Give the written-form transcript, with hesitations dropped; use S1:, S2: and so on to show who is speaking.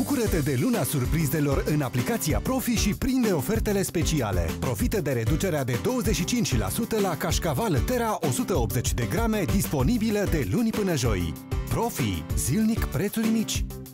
S1: Bucură-te de luna surprizelor în aplicația Profi și prinde ofertele speciale. Profită de reducerea de 25% la cașcaval Terra 180 de grame, disponibilă de luni până joi. Profi. Zilnic prețuri mici.